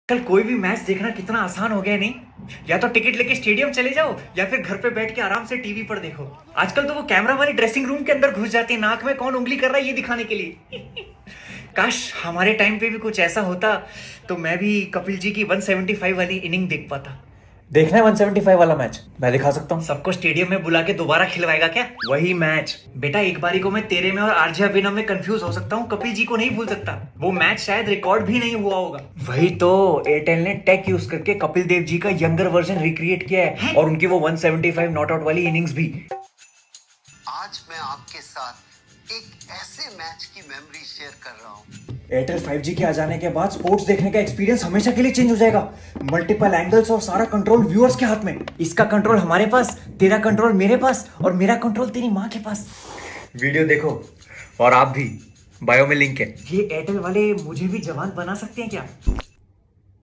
कल कोई भी मैच देखना कितना आसान हो गया नहीं। या तो टिकट लेके स्टेडियम चले जाओ या फिर घर पे बैठ के आराम से टीवी पर देखो। आजकल तो वो कैमरा वाले ड्रेसिंग रूम के अंदर घुस जाते हैं नाक में कौन उंगली कर रहा है ये दिखाने के लिए। काश हमारे टाइम पे भी कुछ ऐसा होता तो मैं भी कपिल जी की 175 वाली इनिंग देख पाता। देखना है 175 वाला मैच? मैं दिखा सकता हूँ। सबको स्टेडियम में बुला के दोबारा खिलवाएगा क्या वही मैच? बेटा एक बारी को मैं तेरे में और आरजे अभिनव में कंफ्यूज हो सकता हूँ, कपिल जी को नहीं भूल सकता। वो मैच शायद रिकॉर्ड भी नहीं हुआ होगा। वही तो, एयरटेल ने टेक यूज करके कपिल देव जी का यंगर वर्जन रिक्रिएट किया है और उनकी वो 175 नॉट आउट वाली इनिंग्स भी। आज मैं आपके साथ एक ऐसे मैच की मेमोरी शेयर कर रहा हूँ। एयरटेल 5G के आ जाने के बाद स्पोर्ट्स देखने का एक्सपीरियंस हमेशा के लिए चेंज हो जाएगा। मल्टीपल एंगल्स और सारा कंट्रोल व्यूअर्स के हाथ में। इसका कंट्रोल हमारे पास, तेरा कंट्रोल मेरे पास और मेरा कंट्रोल तेरी माँ के पास। वीडियो देखो और आप भी, बायो में लिंक है। ये एयरटेल वाले मुझे भी जवान बना सकते हैं क्या?